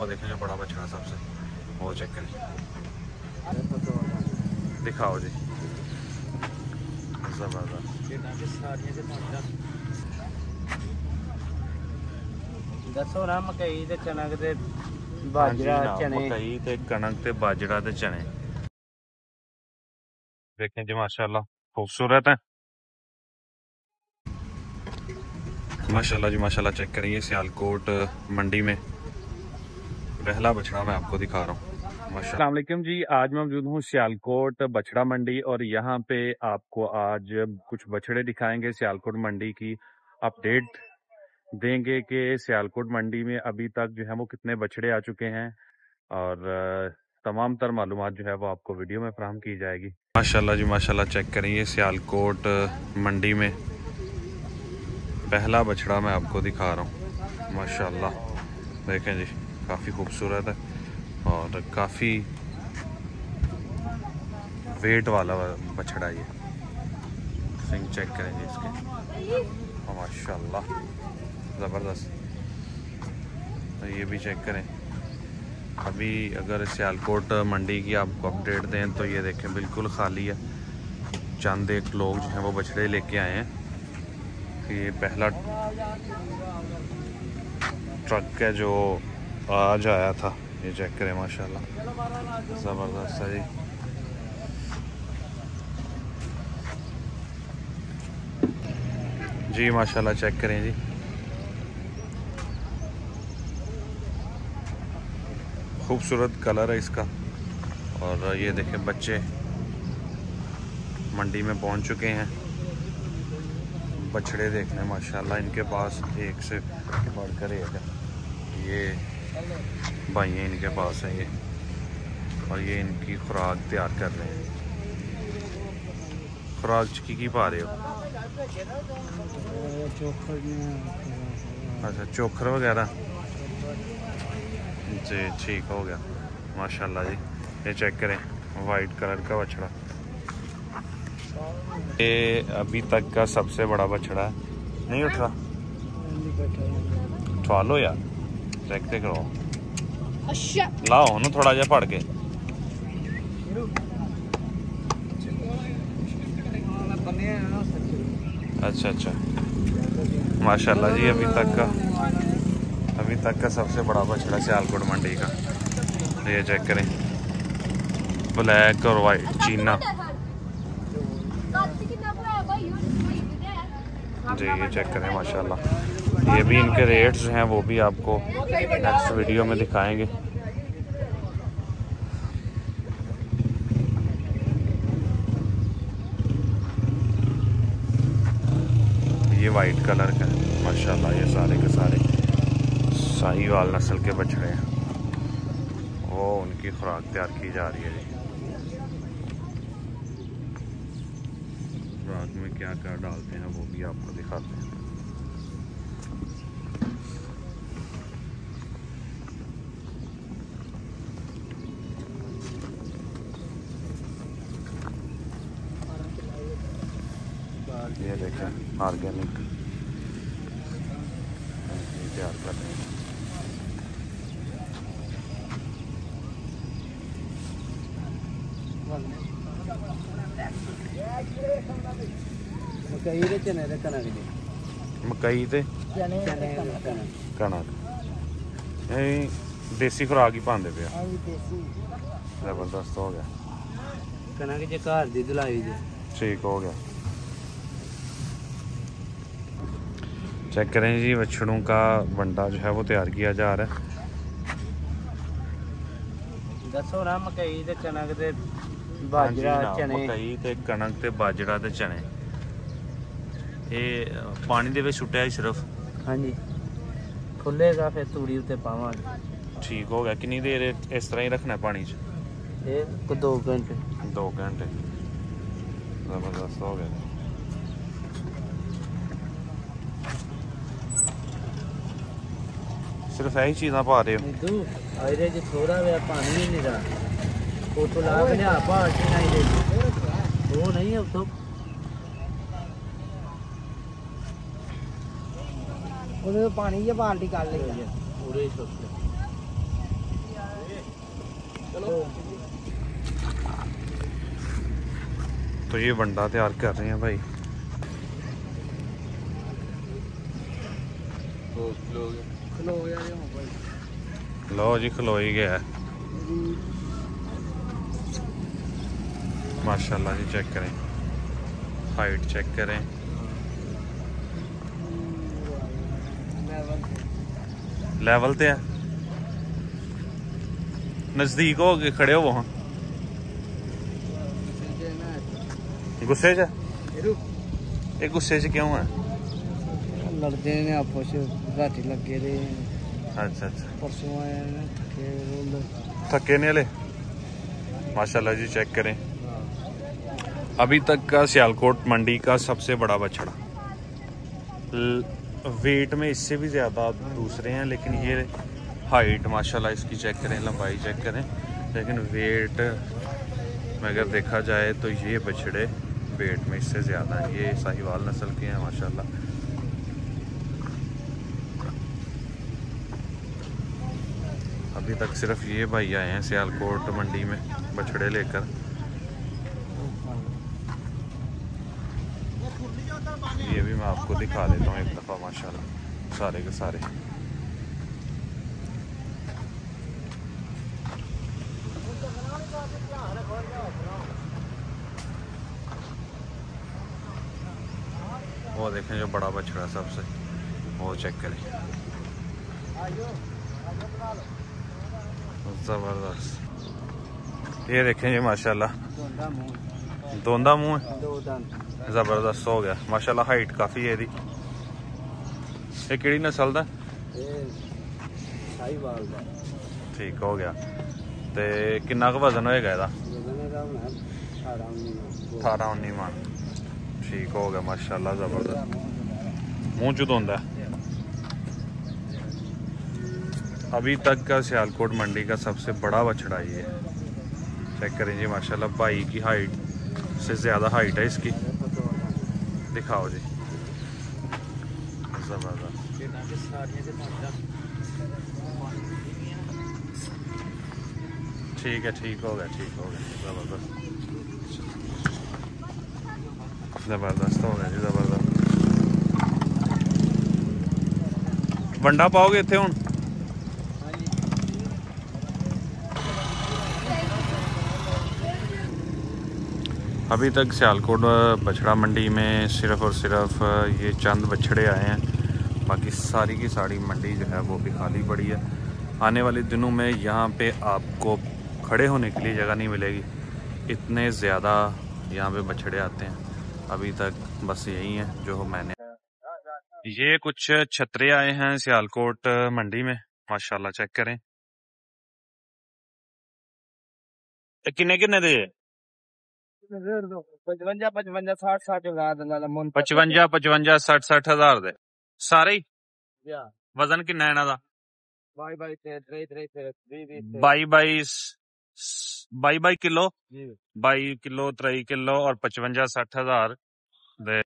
और देखें जो बड़ा बछड़ा सबसे वो चेक करें, दिखाओ जी, जबरदस्त। दसो ना मकई ते कनक ते बाजरा चने, मकई ते कनक ते बाजरा ते चने देखें जी माशाल्लाह खूबसूरत है। माशाल्लाह जी माशाल्लाह। चेक करिए सियालकोट मंडी में पहला बछड़ा मैं आपको दिखा रहा हूँ। अस्सलाम वालेकुम जी, आज मैं मौजूद हूँ सियालकोट बछड़ा मंडी और यहाँ पे आपको आज कुछ बछड़े दिखाएंगे। सियालकोट मंडी की अपडेट देंगे कि सियालकोट मंडी में अभी तक जो है वो कितने बछड़े आ चुके हैं और तमाम तर मालूमात जो है वो आपको वीडियो में फराहम की जाएगी। माशाल्लाह जी माशाल्लाह। चेक करिए सियालकोट मंडी में पहला बछड़ा मैं आपको दिखा रहा हूँ। माशाल्लाह देखें जी, काफ़ी खूबसूरत है और काफ़ी वेट वाला बछड़ा ये। सिंग चेक करें जी इसके, माशाल्लाह ज़बरदस्त। तो ये भी चेक करें। अभी अगर सियालकोट मंडी की आपको अपडेट दें तो ये देखें बिल्कुल खाली है। चंद एक लोग जो हैं वो बछड़े लेके आए हैं। ये पहला ट्रक है जो आज आया था। ये चेक करें माशाल्लाह ज़बरदस्त है जी माशाल्लाह। चेक करें जी, खूबसूरत कलर है इसका। और ये देखें बच्चे मंडी में पहुंच चुके हैं बछड़े देखने। माशाल्लाह इनके पास एक से बढ़कर एक है। ये भाई हैं इनके पास है ये, और ये इनकी खुराक तैयार कर रहे हैं। खुराक की पा रहे हो? अच्छा चोखर वगैरह जी, ठीक हो गया माशाल्लाह जी। ये चेक करें वाइट कलर का बछड़ा, ये अभी तक का सबसे बड़ा बछड़ा है। नहीं उठ रहा, उठवा लो यार, चेक करो। लाओ ना थोड़ा जा पढ़ के। अच्छा अच्छा माशाल्लाह जी। अभी तक का सबसे बड़ा बछड़ा सियालकोट मंडी का। ये चेक करें ब्लैक और वाइट चीना जी। ये चेक करें माशाल्लाह। ये भी इनके रेट्स हैं वो भी आपको नेक्स्ट वीडियो में दिखाएंगे। ये वाइट कलर का है माशाल्लाह। ये सारे के सारे साहीवाल नस्ल के बछड़े हैं, वो उनकी खुराक तैयार की जा रही है जी। खुराक में क्या क्या डालते हैं वो भी आपको दिखाते हैं। ये देखें ऑर्गेनिक तैयार कर रहे हैं। मकई ते कनक देसी खुराक ही पाते पे। जबरदस्त हो गया। कनक जे घर दी धुलाई जे ठीक हो गया। चेक करें जी, बछड़ों का बंडा जो है वो तैयार किया जा रहा है। दसो ना मकई ते कनक ते बाजरा चने, मकई ते कनक ते बाजरा ते चने। ये पानी दे विच सुट्टिया सिर्फ? हाँ जी, खुलेगा फिर तूड़ी उत्ते पावांगे। ठीक हो गया। कितनी देर इस तरह ही रखना है पानी च? ये 2 घंटे। 2 घंटे जबरदस्त हो गया। सिर्फ यही चीज़ा पा रहे हो? अरे जो थोड़ा वे पानी ही नहीं रहा, वो तो ला के लिया बाल्टी नहीं दे, वो नहीं है तो पानी ये बाल्टी कर ले पूरे छोटे। तो ये वंडा तैयार कर रहे हैं भाई। लो जी खलो ही गया है माशाल्लाह जी। चेक करें हाइट चेक करें। लेवल ते है नजदीक हो के खड़े हो वहां गुस्से च ये गुस्से च क्यों है? लड़ते ने आपस राती लगे दे। अच्छा अच्छा परसों आए ने थके ने ले माशाल्लाह जी। चेक करें अभी तक का सियालकोट मंडी का सबसे बड़ा बछड़ा। वेट में इससे भी ज़्यादा दूसरे हैं लेकिन ये हाइट माशाल्लाह इसकी चेक करें, लंबाई चेक करें, लेकिन वेट में अगर देखा जाए तो ये बछड़े वेट में इससे ज़्यादा हैं। ये साहिवाल नस्ल के हैं माशाल्लाह। अभी तक सिर्फ ये भाई आए हैं सियालकोट मंडी में बछड़े लेकर। ये भी मैं आपको दिखा देता हूँ एक दफ़ा माशाल्लाह सारे के सारे। वो देखें जो बड़ा बछड़ा सबसे, वो चेक करें ज़बरदस्त। ये देखें जी माशाल्लाह दोंदा मुंह है, ज़बरदस्त हो गया माशाल्लाह। हाइट काफ़ी है। ये केड़ी नस्ल दा? ठीक हो गया। ते किन्ना क वजन होएगा ਇਹਦਾ? 18-19 मन। ठीक हो गया माशाल्लाह ज़बरदस्त। मुंह च धोंदा है। अभी तक का सियालकोट मंडी का सबसे बड़ा बछड़ा ये है। चेक करें जी माशाल्लाह। भाई की हाइट से ज़्यादा हाइट है इसकी। दिखाओ जी ज़बरदस्त। ठीक है ठीक हो गया ज़बरदस्त ज़बरदस्त हो गया जी ज़बरदस्त। वंडा पाओगे इत्थे हुण? अभी तक सियालकोट बछड़ा मंडी में सिर्फ़ और सिर्फ ये चंद बछड़े आए हैं। बाकी सारी की सारी मंडी जो है वो भी खाली पड़ी है। आने वाले दिनों में यहाँ पे आपको खड़े होने के लिए जगह नहीं मिलेगी, इतने ज़्यादा यहाँ पे बछड़े आते हैं। अभी तक बस यही है जो मैंने। ये कुछ छतरे आए हैं सियालकोट मंडी में माशाल्लाह। चेक करें किन्ने किन्ने दे? 55 60 हज़ार दे सारे ही। वजन किन्ना इन्हां दा? 22 किलो 23 किलो और 55 60 हज़ार दे